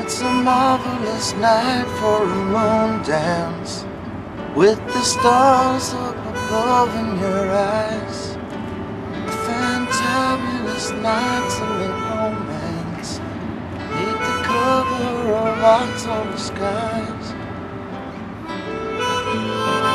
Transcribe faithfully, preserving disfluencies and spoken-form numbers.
It's a marvelous night for a moon dance, with the stars up above in your eyes. A fantabulous night to make romance, neath the cover of October skies.